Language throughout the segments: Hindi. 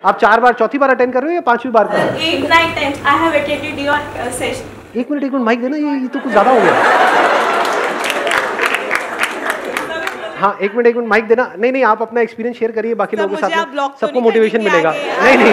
आप 4 बार, चौथी बार अटेंड कर रहे हो या 5वीं बार कर रहे हो? 8-9 times I have attended your session. एक मिनट माइक देना, ये तो कुछ ज्यादा हो गया। हाँ, एक मिनट माइक देना। नहीं, आप अपना एक्सपीरियंस शेयर करिए बाकी लोगों के साथ में, सबको मोटिवेशन मिलेगा। नहीं,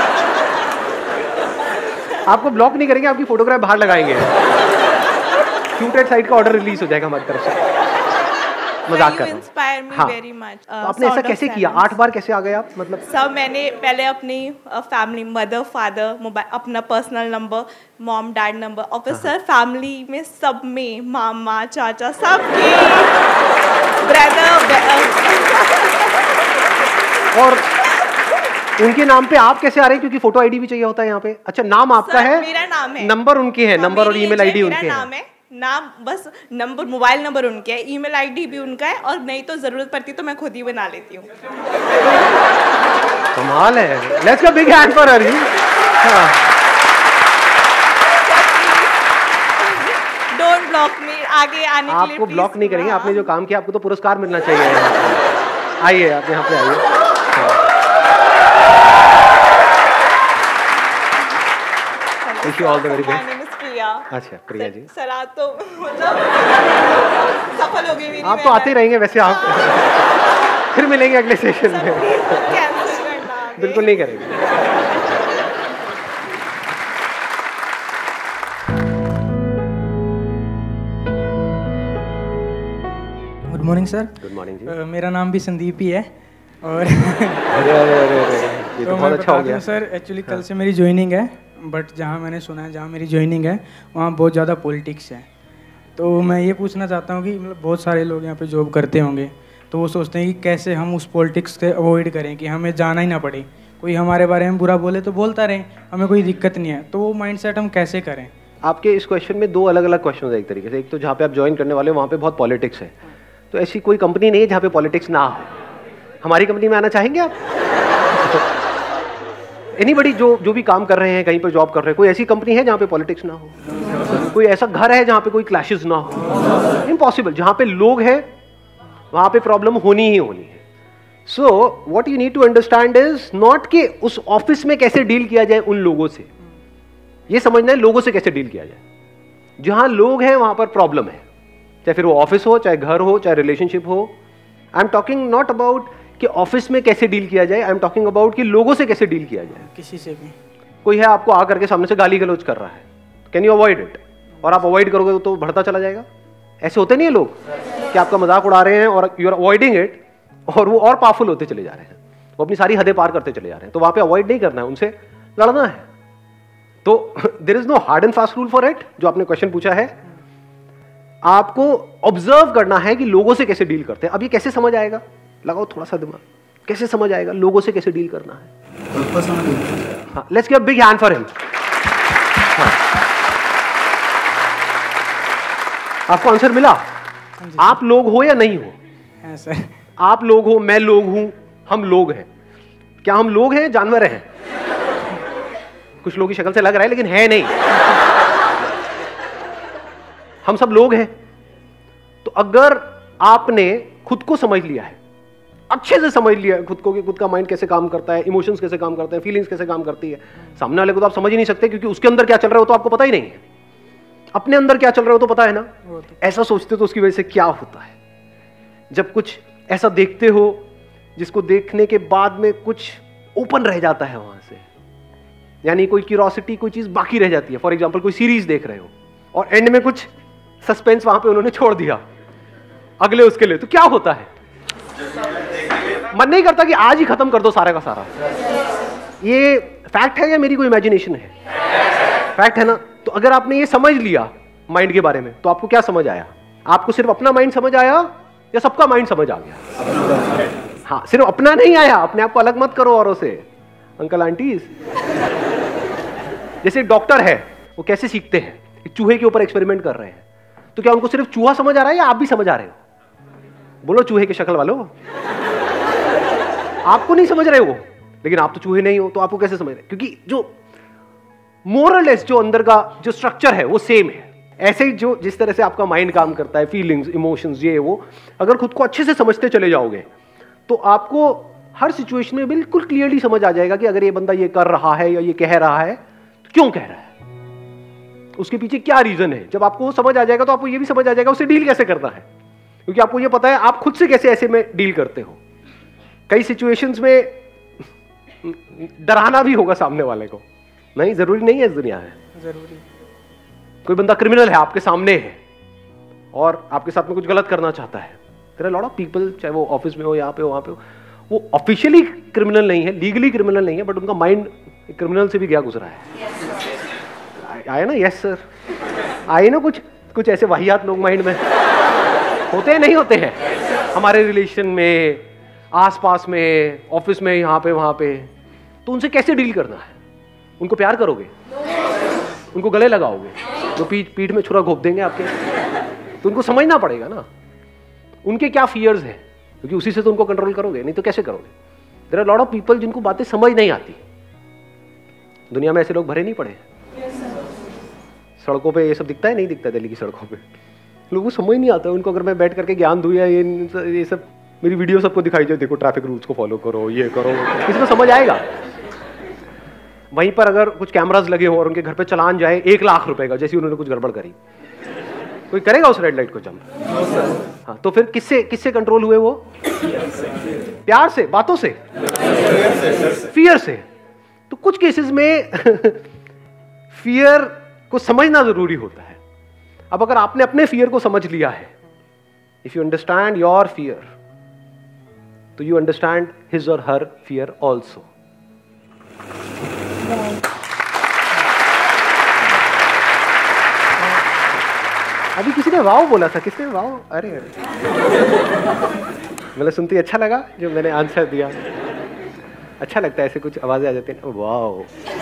आपको ब्लॉक नहीं करेंगे, आपकी फोटोग्राफ बाहर लगाएंगे। क्यूटेड साइट का ऑर्डर रिलीज हो जाएगा हमारी तरफ से। मजाक कर रहा हूँ। हाँ, तो आपने ऐसा कैसे किया? 8 बार कैसे आ गए आप? मतलब सब मैंने पहले अपनी फैमिली, मदर, फादर, मोबाइल, अपना personal number, mom dad number, और फिर सर फैमिली में सब में मामा चाचा सबके ब्रदर और उनके नाम पे आप कैसे आ रहे हैं? क्योंकि फोटो आईडी भी चाहिए होता है यहाँ पे। अच्छा, नाम आपका है? मेरा नाम है। नंबर उनके है, नंबर और ईमेल आईडी उनके है। नाम बस नंबर, मोबाइल नंबर उनके है, ईमेल आईडी भी उनका है, और नहीं तो जरूरत पड़ती तो मैं खुद ही बना लेती हूँ। कमाल है। Let's give big hand for her. Don't block me, आगे आने के लिए आपको ब्लॉक नहीं करेंगे। आपने जो काम किया आपको तो पुरस्कार मिलना चाहिए। आइए, आप यहाँ पे आइए। Wish you all the very best. अच्छा, प्रिया जी। सर आज तो मतलब सफल हो गई मेरी। आप तो आते ही रहेंगे वैसे। आप फिर मिलेंगे अगले सेशन में। बिल्कुल नहीं करेंगे। Good morning sir. Good morning जी। मेरा नाम भी संदीप ही है और ये तो बहुत अच्छा हो गया सर। एक्चुअली कल से मेरी ज्वाइनिंग है, बट जहाँ मैंने सुना है जहाँ मेरी ज्वाइनिंग है वहाँ बहुत ज़्यादा पॉलिटिक्स है। तो मैं ये पूछना चाहता हूँ कि मतलब बहुत सारे लोग यहाँ पे जॉब करते होंगे, तो वो सोचते हैं कि कैसे हम उस पॉलिटिक्स से अवॉइड करें कि हमें जाना ही ना पड़े, कोई हमारे बारे में बुरा बोले तो बोलता रहे, हमें कोई दिक्कत नहीं है। तो वो माइंडसेट हम कैसे करें? आपके इस क्वेश्चन में 2 अलग अलग क्वेश्चन है एक तरीके से। एक तो जहाँ पे आप ज्वाइन करने वाले हो वहाँ पे बहुत पॉलिटिक्स है, तो ऐसी कोई कंपनी नहीं है जहाँ पे पॉलिटिक्स ना हो। हमारी कंपनी में आना चाहेंगे आप? एनीबडी जो भी काम कर रहे हैं, कहीं पर जॉब कर रहे हैं, कोई ऐसी कंपनी है जहाँ पे पॉलिटिक्स ना हो? कोई ऐसा घर है जहाँ पे कोई क्लैशेस ना हो? इम्पॉसिबल। जहाँ पे लोग हैं वहाँ पे प्रॉब्लम होनी ही होनी है। So what you need to understand is not कि उस ऑफिस में कैसे डील किया जाए उन लोगों से, ये समझना है लोगों से कैसे डील किया जाए। जहाँ लोग हैं वहाँ पर प्रॉब्लम है, चाहे फिर वो ऑफिस हो, चाहे घर हो, चाहे रिलेशनशिप हो। I am talking not about कि ऑफिस में कैसे डील किया जाए, आई एम टॉकिंग अबाउट कि लोगों से कैसे डील किया जाए। किसी से भी कोई है आपको आ करके सामने से गाली गलौज कर रहा है, कैन यू अवॉइड इट? और आप अवॉइड करोगे तो बढ़ता चला जाएगा। ऐसे होते नहीं है लोग कि आपका मजाक उड़ा रहे हैं और यू आर अवॉइडिंग इट, और वो और पावरफुल होते चले जा रहे हैं, वो अपनी सारी हदें पार करते चले जा रहे हैं। तो वहां पे अवॉइड नहीं करना है, उनसे लड़ना है। तो there is no hard and fast rule for it. जो आपने क्वेश्चन पूछा है, आपको ऑब्जर्व करना है कि लोगों से कैसे डील करते हैं। अब ये कैसे समझ आएगा? लगाओ थोड़ा सा दिमाग, कैसे समझ आएगा लोगों से कैसे डील करना है? हाँ, let's give a big hand for him. आपको आंसर मिला? आप लोग हो या नहीं हो? है सर। आप लोग हो, मैं लोग हूं, हम लोग हैं। क्या हम लोग हैं, जानवर हैं? कुछ लोगों की शक्ल से लग रहा है लेकिन है नहीं। हम सब लोग हैं। तो अगर आपने खुद को समझ लिया है, अच्छे से समझ लिया है खुद को कि खुद का माइंड कैसे काम करता है, इमोशंस कैसे काम करते हैं, फीलिंग्स कैसे काम करती है, सामने वाले को तो आप समझ ही नहीं सकते क्योंकि उसके अंदर क्या चल रहा हो तो आपको पता ही नहीं है। अपने अंदर क्या चल रहा हो तो पता है ना। ऐसा सोचते तो उसकी वजह से क्या होता है, जब कुछ ऐसा देखते हो जिसको देखने के बाद में कुछ ओपन रह जाता है वहां से, यानी कोई क्यूरोसिटी, कोई चीज बाकी रह जाती है। फॉर एग्जाम्पल कोई सीरीज देख रहे हो और एंड में कुछ सस्पेंस वहां पे उन्होंने छोड़ दिया अगले उसके लिए, तो क्या होता है? मन नहीं करता कि आज ही खत्म कर दो सारा का सारा। ये फैक्ट है या मेरी कोई इमेजिनेशन है? फैक्ट है ना। तो अगर आपने ये समझ लिया माइंड के बारे में, तो आपको क्या समझ आया? आपको सिर्फ अपना माइंड समझ आया या सबका माइंड समझ आ गया? हाँ, सिर्फ अपना नहीं आया। अपने आप को अलग मत करो औरों से। अंकल आंटीज, जैसे डॉक्टर है, वो कैसे सीखते हैं? एक चूहे के ऊपर एक्सपेरिमेंट कर रहे हैं, तो क्या उनको सिर्फ चूहा समझ आ रहा है या आप भी समझ आ रहे हो? बोलो चूहे की शक्ल वालों। आपको नहीं समझ रहे हो, लेकिन आप तो चूहे नहीं हो, तो आपको कैसे समझ रहे? क्योंकि जो मोरलेस जो अंदर का जो स्ट्रक्चर है वो सेम है। ऐसे ही जो जिस तरह से आपका माइंड काम करता है, फीलिंग्स, इमोशंस, ये वो, अगर खुद को अच्छे से समझते चले जाओगे तो आपको हर सिचुएशन में बिल्कुल क्लियरली समझ आ जाएगा कि अगर ये बंदा ये कर रहा है या ये कह रहा है तो क्यों कह रहा है, उसके पीछे क्या रीजन है। जब आपको वो समझ आ जाएगा तो आपको ये भी समझ आ जाएगा उसे डील कैसे करना है, क्योंकि आपको ये पता है आप खुद से कैसे ऐसे में डील करते हो। कई सिचुएशंस में डराना भी होगा सामने वाले को, नहीं जरूरी नहीं है इस दुनिया में। जरूरी कोई बंदा क्रिमिनल है आपके सामने है और आपके साथ में कुछ गलत करना चाहता है, there are lot of people, चाहे वो ऑफिस में हो, यहाँ पे हो, वहां पे हो, वो ऑफिशियली क्रिमिनल नहीं है, लीगली क्रिमिनल नहीं है, बट उनका माइंड क्रिमिनल से भी गया गुजरा है। आए ना, यस सर, आए ना कुछ ऐसे वाहियात लोग माइंड में होते हैं, नहीं होते हैं हमारे रिलेशन में, आसपास में, ऑफिस में, यहाँ पे वहां पे। तो उनसे कैसे डील करना है? उनको प्यार करोगे, उनको गले लगाओगे, तो पीठ में छुरा घोप देंगे आपके, तो उनको समझना पड़ेगा ना उनके क्या फियर्स हैं, क्योंकि उसी से तो उनको कंट्रोल करोगे, नहीं तो कैसे करोगे। There are lot of people जिनको बातें समझ नहीं आती। दुनिया में ऐसे लोग भरे नहीं पड़े। सड़कों पे ये सब दिखता है, नहीं दिखता दिल्ली की सड़कों पे, लोगों को समझ नहीं आता। उनको अगर मैं बैठ करके ज्ञान दूं या ये सब मेरी वीडियो सबको दिखाई जाए, देखो ट्रैफिक रूल्स को फॉलो करो, ये करो, किसी को समझ आएगा? वहीं पर अगर कुछ कैमरास लगे हो और उनके घर पे चलान जाए 1 लाख रुपए का, जैसे उन्होंने कुछ गड़बड़ करी, कोई करेगा उस रेड लाइट को जंप? हाँ, तो फिर किससे कंट्रोल हुए वो? प्यार से, बातों से, फियर से। तो कुछ केसेस में फियर को समझना जरूरी होता है। अब अगर आपने अपने फियर को समझ लिया है, if you understand your fear, तो यू अंडरस्टैंड हिज और हर फियर ऑल्सो। अभी किसी ने वाव बोला था, किसने वाव? अरे मतलब सुनते ही अच्छा लगा जो मैंने आंसर दिया। अच्छा लगता है ऐसे कुछ आवाजें आ जाती हैं, वाव।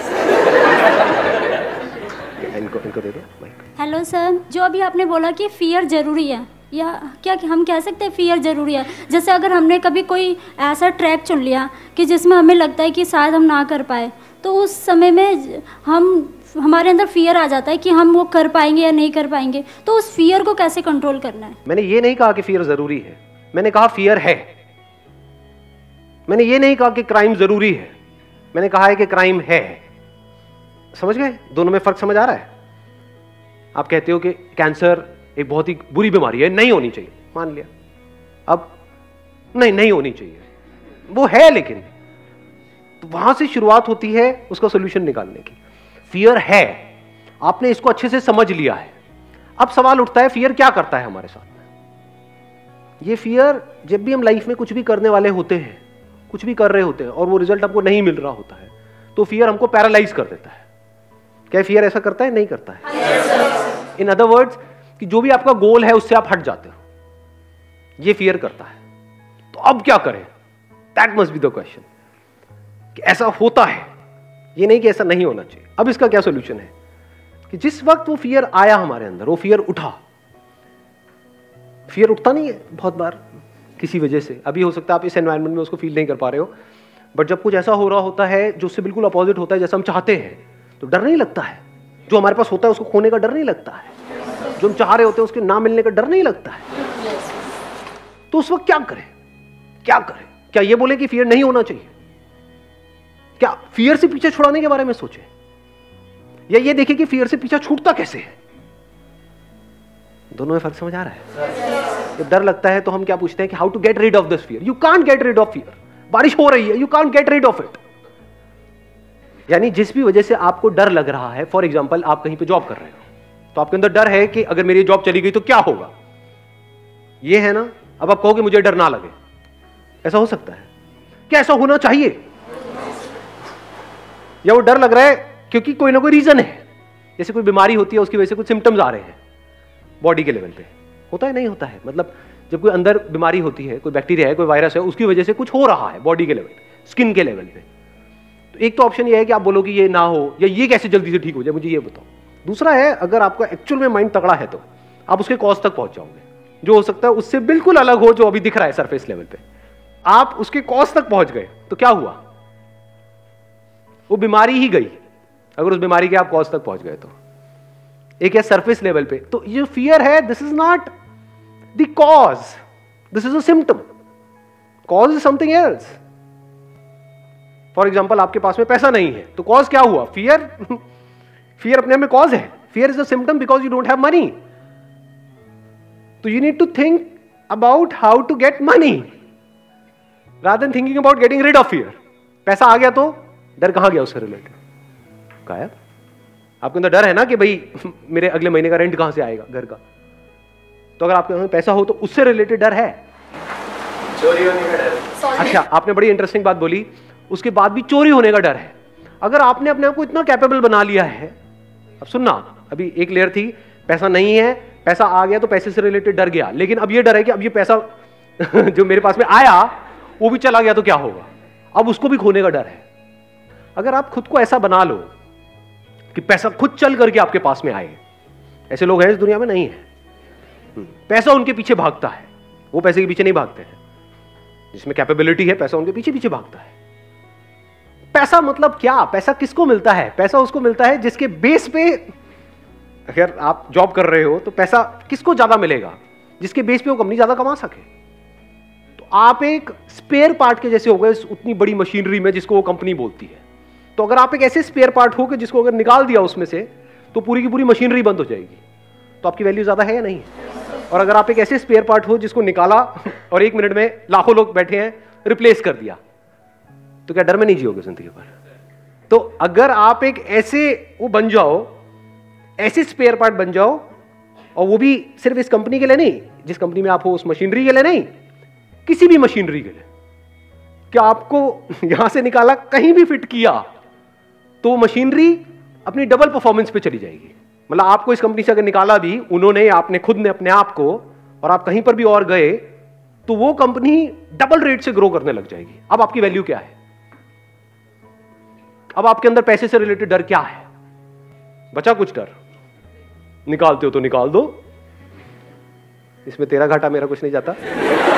इनको दे दो माइक। हेलो सर, जो अभी आपने बोला कि फियर ज़रूरी है, या क्या हम कह सकते हैं फियर ज़रूरी है? जैसे अगर हमने कभी कोई ऐसा ट्रैक चुन लिया कि जिसमें हमें लगता है कि शायद हम ना कर पाए, तो उस समय में हमारे अंदर फियर आ जाता है कि हम वो कर पाएंगे या नहीं कर पाएंगे। तो उस फियर को कैसे कंट्रोल करना है? मैंने ये नहीं कहा कि फियर ज़रूरी है, मैंने कहा फियर है। मैंने ये नहीं कहा कि क्राइम ज़रूरी है, मैंने कहा है कि क्राइम है। समझ गए? दोनों में फर्क समझ आ रहा है? आप कहते हो कि कैंसर एक बहुत ही बुरी बीमारी है, नहीं होनी चाहिए, मान लिया। अब नहीं होनी चाहिए, वो है, लेकिन तो वहां से शुरुआत होती है उसका सोल्यूशन निकालने की। फियर है, आपने इसको अच्छे से समझ लिया है। अब सवाल उठता है फियर क्या करता है हमारे साथ में। ये फियर, जब भी हम लाइफ में कुछ भी करने वाले होते हैं, कुछ भी कर रहे होते हैं और वो रिजल्ट हमको नहीं मिल रहा होता है, तो फियर हमको पैरालाइज कर देता है। क्या फियर ऐसा करता है? नहीं करता है। इन अदर वर्ड्स, कि जो भी आपका गोल है उससे आप हट जाते हो, ये फियर करता है। तो अब क्या करें? That must be the question, कि ऐसा होता है, ये नहीं कि ऐसा नहीं होना चाहिए। अब इसका क्या सोल्यूशन है? कि जिस वक्त वो फियर आया हमारे अंदर, वो फियर उठा। फियर उठता नहीं है बहुत बार किसी वजह से। अभी हो सकता है आप इस एनवायरनमेंट में उसको फील नहीं कर पा रहे हो, बट जब कुछ ऐसा हो रहा होता है जो उससे बिल्कुल अपोजिट होता है जैसा हम चाहते हैं, तो डर नहीं लगता है। जो हमारे पास होता है उसको खोने का डर नहीं लगता है, जो हम चाह रहे होते हैं उसके ना मिलने का डर नहीं लगता है। तो उस वक्त क्या करें? क्या ये बोले कि फियर नहीं होना चाहिए? क्या फियर से पीछे छुड़ाने के बारे में सोचे, या ये देखें कि फियर से पीछा छूटता कैसे है? दोनों में फर्क समझ आ रहा है? तो डर लगता है तो हम क्या पूछते हैं कि how to get rid of this fear. You can't get rid of fear. बारिश हो रही है, you can't get rid of it. यानी जिस भी वजह से आपको डर लग रहा है, फॉर एग्जाम्पल आप कहीं पे जॉब कर रहे हो, तो आपके अंदर डर है कि अगर मेरी जॉब चली गई तो क्या होगा, ये है ना। अब आप कहो कि मुझे डर ना लगे, ऐसा हो सकता है क्या? ऐसा होना चाहिए? या वो डर लग रहा है क्योंकि कोई ना कोई रीजन है, जैसे कोई बीमारी होती है उसकी वजह से कुछ सिम्टम्स आ रहे हैं बॉडी के लेवल पे, होता है नहीं होता है? मतलब जब कोई अंदर बीमारी होती है, कोई बैक्टीरिया है, कोई वायरस है, उसकी वजह से कुछ हो रहा है बॉडी के लेवल पे, स्किन के लेवल पे, तो एक तो ऑप्शन ये है कि आप बोलो कि ये ना हो, या ये कैसे जल्दी से ठीक हो जाए, मुझे ये बताओ। दूसरा है, अगर आपका एक्चुअल में माइंड तगड़ा है तो आप उसके कॉज तक पहुंच जाओगे, जो हो सकता है उससे बिल्कुल अलग हो जो अभी दिख रहा है सरफेस लेवल पे। आप उसके कॉज तक पहुंच गए तो क्या हुआ? वो बीमारी ही गई, अगर उस बीमारी के आप कॉज तक पहुंच गए तो। एक है सरफेस लेवल पे, तो ये फियर है, this is not the cause, this is a symptom. Cause is something else. For example आपके पास में पैसा नहीं है, तो कॉज क्या हुआ? फियर। फियर अपने में कॉज है। Fear is a symptom because you don't have money. तो you need to think about how to get money rather than thinking about getting rid of fear. पैसा आ गया तो डर कहां गया उससे रिलेटेड? गायब। आपके अंदर डर है ना कि भाई मेरे अगले महीने का रेंट कहां से आएगा घर का। तो अगर आपके पास पैसा हो तो उससे रिलेटेड डर है। चोरी होने का डर। अच्छा, आपने बड़ी इंटरेस्टिंग बात बोली, उसके बाद भी चोरी होने का डर है। अगर आपने अपने आप को इतना कैपेबल बना लिया है, अब सुनना, अभी एक लेयर थी पैसा नहीं है, पैसा आ गया तो पैसे से रिलेटेड डर गया, लेकिन अब ये डर है कि अब ये पैसा जो मेरे पास में आया वो भी चला गया तो क्या होगा? अब उसको भी खोने का डर है। अगर आप खुद को ऐसा बना लो कि पैसा खुद चल करके आपके पास में आए, ऐसे लोग हैं इस दुनिया में? नहीं है। पैसा उनके पीछे भागता है, वो पैसे के पीछे नहीं भागते हैं। जिसमें कैपेबिलिटी है पैसा उनके पीछे पीछे भागता है। पैसा मतलब क्या? पैसा किसको मिलता है? पैसा उसको मिलता है जिसके बेस पे, अगर आप जॉब कर रहे हो तो पैसा किसको ज्यादा मिलेगा? जिसके बेस पे वो कंपनी ज्यादा कमा सके। तो आप एक स्पेयर पार्ट के जैसे हो गए उतनी बड़ी मशीनरी में जिसको वो कंपनी बोलती है। तो अगर आप एक ऐसे स्पेयर पार्ट हो कि जिसको अगर निकाल दिया उसमें से तो पूरी की पूरी मशीनरी बंद हो जाएगी, तो आपकी वैल्यू ज्यादा है या नहीं? और अगर आप एक ऐसे स्पेयर पार्ट हो जिसको निकाला और 1 मिनट में लाखों लोग बैठे हैं, रिप्लेस कर दिया, तो क्या डर में नहीं जियोगे जिंदगी भर? तो अगर आप एक ऐसे वो बन जाओ, ऐसे स्पेयर पार्ट बन जाओ, और वो भी सिर्फ इस कंपनी के लिए नहीं, जिस कंपनी में आप हो उस मशीनरी के लिए नहीं, किसी भी मशीनरी के लिए, कि आपको यहां से निकाला कहीं भी फिट किया तो वो मशीनरी अपनी डबल परफॉर्मेंस पे चली जाएगी। मतलब आपको इस कंपनी से अगर निकाला भी उन्होंने, आपने खुद ने अपने आप को, और आप कहीं पर भी और गए तो वो कंपनी डबल रेट से ग्रो करने लग जाएगी। अब आपकी वैल्यू क्या है? अब आपके अंदर पैसे से रिलेटेड डर क्या है? बचा कुछ डर? निकालते हो तो निकाल दो, इसमें तेरा घाटा मेरा कुछ नहीं जाता।